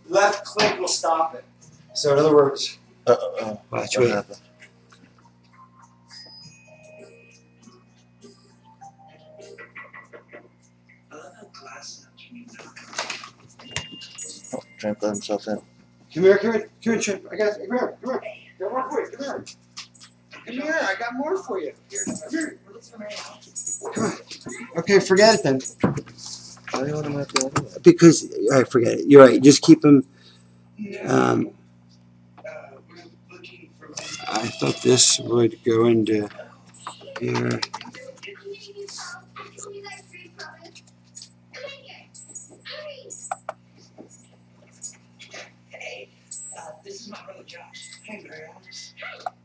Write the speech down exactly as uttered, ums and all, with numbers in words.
left click will stop it. So in other words, uh, uh, watch what wait. happened? Oh, trying to put himself in. Come here, come here, come here, Chip. I got come here, come here. I got more for you. Come here. Come here, I got more for you. Here, come here. Come on. Okay, forget it then. Why do you want him at the other way? Because I forget it. You're right. Just keep him. Um, I thought this would go into here. Hey, uh, this is my brother Josh. Hey, Larry.